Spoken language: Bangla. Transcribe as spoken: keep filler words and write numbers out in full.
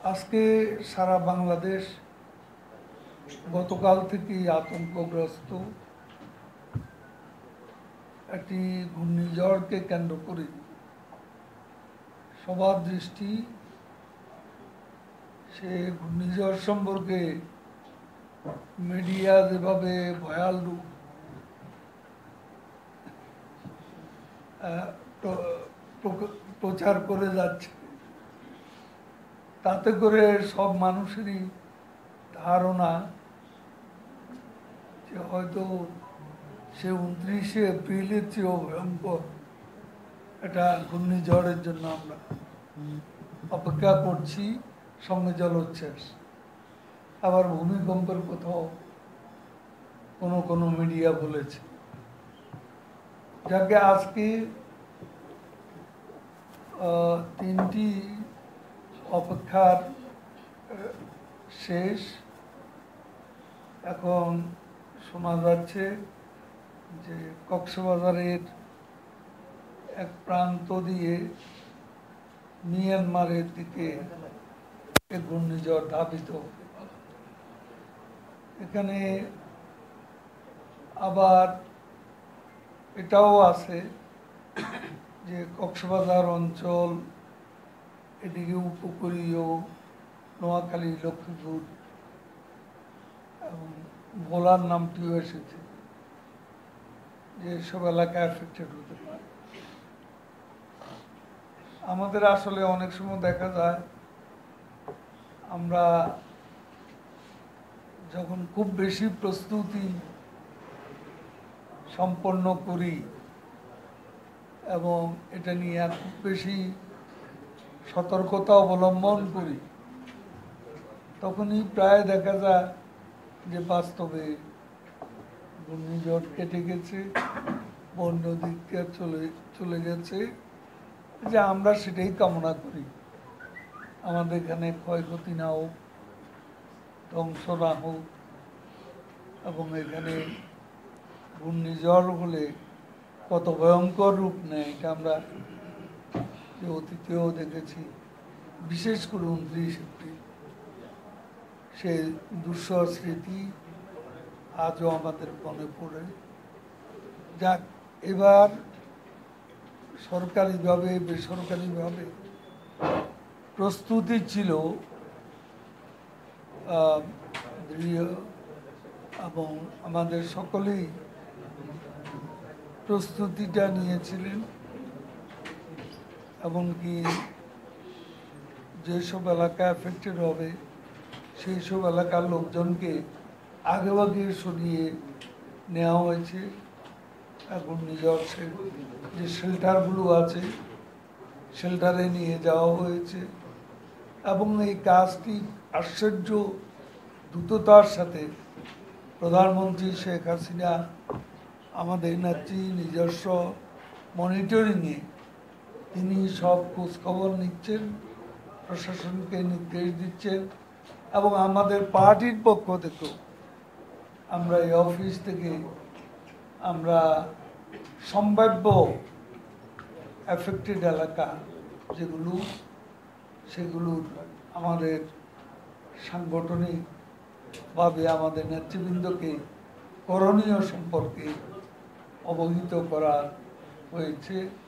আজকে সারা বাংলাদেশ গতকাল থেকেই আতঙ্কগ্রস্ত। একটি ঘূর্ণিঝড়কে কেন্দ্র করে সবার দৃষ্টি সে ঘূর্ণিঝড় সম্পর্কে মিডিয়া যেভাবে ভয়াল রূপ প্রচার করে যাচ্ছে, তাতে করে সব মানুষেরই ধারণা যে হয়তো সে উনত্রিশে এপ্রিলের চেয়েও ভয়ঙ্কর এটা ঘূর্ণিঝড়ের জন্য আমরা অপেক্ষা করছি। সঙ্গে জলোচ্ছ্বাস, আবার ভূমিকম্পের কোথাও কোনো কোনো মিডিয়া বলেছে। যাকে আজকে তিনটি অপেক্ষার শেষ। এখন শোনা যাচ্ছে যে কক্সবাজারের এক প্রান্ত দিয়ে মিয়ানমারের দিকে ঘূর্ণিঝড় ধাবিত। এখানে আবার এটাও আছে যে কক্সবাজার অঞ্চল, এদিকে উপকূলীয় নোয়াখালী, লক্ষ্মীপুর এবং ভোলার নামটিও এসেছে, যে সব এলাকা এফেক্টেড হতে পারে। আমাদের আসলে অনেক সময় দেখা যায় আমরা যখন খুব বেশি প্রস্তুতি সম্পন্ন করি এবং এটা নিয়ে খুব বেশি সতর্কতা অবলম্বন করি, তখনই প্রায় দেখা যায় যে বাস্তবে ঘূর্ণিঝড় কেটে গেছে, বন্য দিকটা চলে চলে গেছে। যে আমরা সেটাই কামনা করি, আমাদের এখানে ক্ষয়ক্ষতি না হোক, ধ্বংস না হোক, এবং এখানে ঘূর্ণিঝড় হলে কত ভয়ঙ্কর রূপ নেয় এটা আমরা যে অতীতেও দেখেছি। বিশেষ করে উনত্রিশ এপ্রিল সে দুঃসহ স্মৃতি আজও আমাদের মনে পড়ে। যাক, এবার সরকারিভাবে বেসরকারিভাবে প্রস্তুতি ছিল দৃঢ়, এবং আমাদের সকলেই প্রস্তুতিটা নিয়েছিলেন। এমনকি যেসব এলাকা এফেক্টেড হবে সেই সব এলাকার লোকজনকে আগেভাগে সরিয়ে নেওয়া হয়েছে। এখন নিজের যে শেল্টারগুলো আছে শেল্টারে নিয়ে যাওয়া হয়েছে, এবং এই কাজটি আশ্চর্য দ্রুততার সাথে প্রধানমন্ত্রী শেখ হাসিনা আমাদের নেত্রী নিজস্ব মনিটরিংয়ে তিনি সব খোঁজখবর নিচ্ছেন, প্রশাসনকে নির্দেশ দিচ্ছেন, এবং আমাদের পার্টির পক্ষ থেকেও আমরা এই অফিস থেকে আমরা সম্ভাব্য এফেক্টেড এলাকা যেগুলো সেগুলোর আমাদের সাংগঠনিকভাবে আমাদের নেতৃবৃন্দকে করণীয় সম্পর্কে অবহিত করা হয়েছে।